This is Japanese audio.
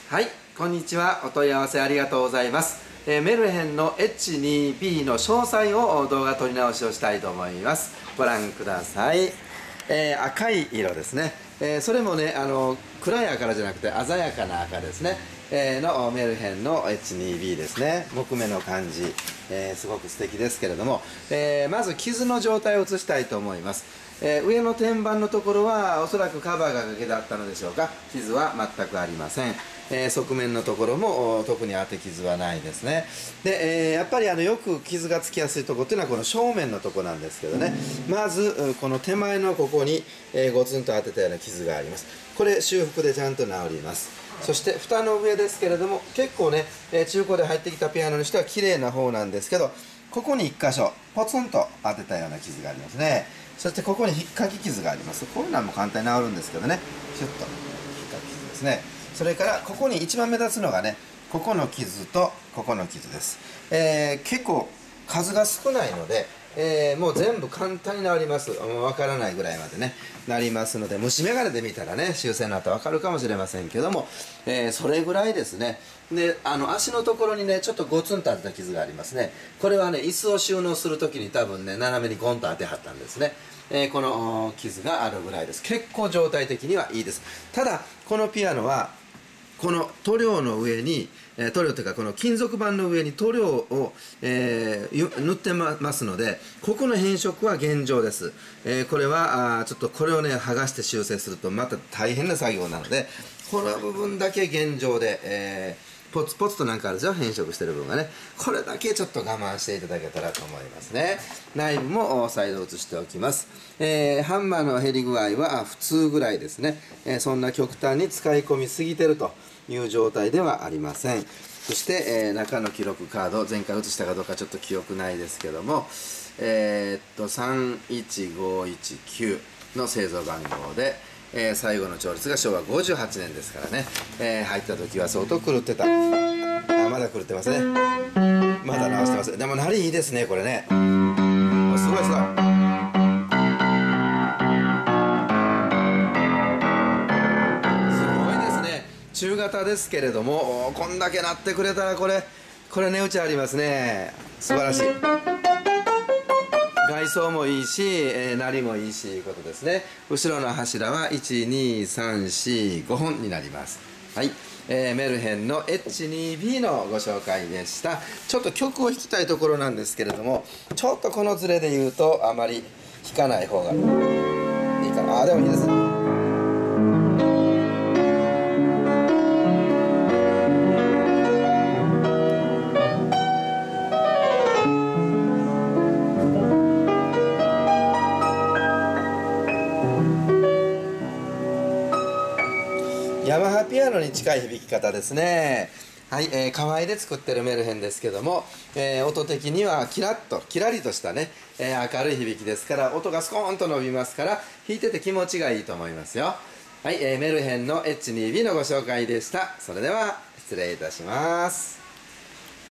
はい、こんにちは。お問い合わせありがとうございます。メルヘンの H2B の詳細を動画撮り直しをしたいと思います。ご覧ください。赤い色ですね。それもね、暗い赤じゃなくて鮮やかな赤ですね。のメルヘンの H2B ですね。木目の感じ、すごく素敵ですけれども、まず傷の状態を写したいと思います。上の天板のところはおそらくカバーがかけてあったのでしょうか。傷は全くありません。側面のところも特に当て傷はないですね。で、やっぱりよく傷がつきやすいところっていうのはこの正面のところなんですけどね、まずこの手前のここにゴツンと当てたような傷があります。これ修復でちゃんと治ります。そして蓋の上ですけれども、結構ね中古で入ってきたピアノにしては綺麗な方なんですけど、ここに1箇所ポツンと当てたような傷がありますね。そしてここに引っかき傷があります。こういうのはもう簡単に治るんですけどね、シュッと引っかき傷ですね。それからここに一番目立つのがね、ここの傷とここの傷です。結構数が少ないので、もう全部簡単に治ります。もう分からないぐらいまでねなりますので、虫眼鏡で見たらね修正の後分かるかもしれませんけども、それぐらいですね。で、足のところにねちょっとゴツンと当てた傷がありますね。これはね椅子を収納する時に多分ね斜めにゴンと当てはったんですね。この傷があるぐらいです。結構状態的にはいいです。ただこのピアノはこの塗料の上に、塗料というかこの金属板の上に塗料を、塗ってますので、ここの変色は現状です。これはちょっとこれをね剥がして修正するとまた大変な作業なので、この部分だけ現状で、ポツポツとなんかあるでしょ、変色してる部分がね。これだけちょっと我慢していただけたらと思いますね。内部も再度写しておきます。ハンマーの減り具合は普通ぐらいですね。そんな極端に使い込みすぎてるという状態ではありません。そして、中の記録カード、前回写したかどうかちょっと記憶ないですけども、31519の製造番号で、最後の調律が昭和58年ですからね、入った時は相当狂ってた。まだ狂ってますね。まだ直してます。でも鳴りいいですねこれね。すごいすごい。中型ですけれども、こんだけ鳴ってくれたらこれ値打ちありますね。素晴らしい。外装もいいし、鳴りもいいしいうことですね。後ろの柱は12345本になります。はい、メルヘンの H2B のご紹介でした。ちょっと曲を弾きたいところなんですけれども、ちょっとこのズレで言うとあまり弾かない方がいいかな。でもいいですね。ヤマハピアノに近い響き方ですね。はい、河合で作ってるメルヘンですけども、音的にはキラリとしたね、明るい響きですから、音がスコーンと伸びますから弾いてて気持ちがいいと思いますよ。はい、メルヘンの H2B のご紹介でした。それでは失礼いたします。